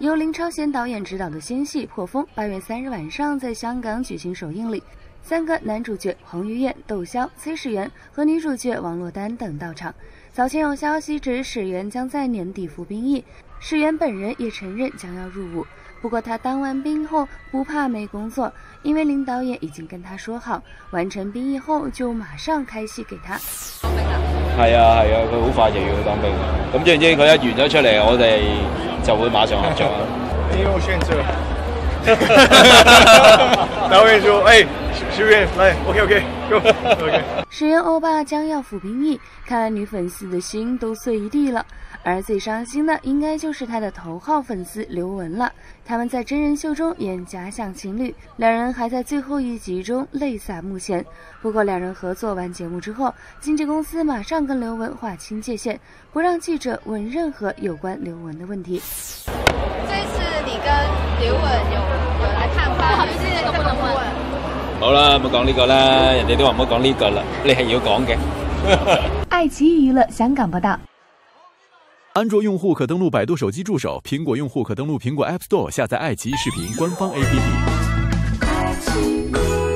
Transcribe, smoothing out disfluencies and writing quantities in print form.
由林超贤导演执导的新戏《破风》8月3日晚上在香港举行首映礼，3个男主角彭于晏、窦骁、崔始源和女主角王珞丹等到场。早前有消息指始源将在年底服兵役，始源本人也承认将要入伍，不过他当完兵后不怕没工作，因为林导演已經跟他說好，完成兵役後就馬上開戲給他。 係啊，佢好快就要去當兵，咁總之佢一完咗出嚟，我哋就會馬上合作。 你有選擇。導演說：“哎，始源來 ，OK， go。” 始源歐巴將要服兵役，看來女粉絲的心都碎一地了。而最傷心的應該就是他的頭號粉絲劉雯了。他們在真人秀中演假想情侶，兩人還在最後一集中淚灑幕前。不過兩人合作完節目之後，經紀公司馬上跟劉雯劃清界限，不讓記者問任何有關劉雯的問題。 這次你跟劉雯有來探訪，不好意思，都不能問。 好啦，唔好講呢個啦，人哋都話唔好講呢個啦，你係要講嘅。 愛奇藝娛樂香港報道。 安卓用户可登录百度手机助手，苹果用户可登录苹果 App Store 下载爱奇艺视频官方 APP。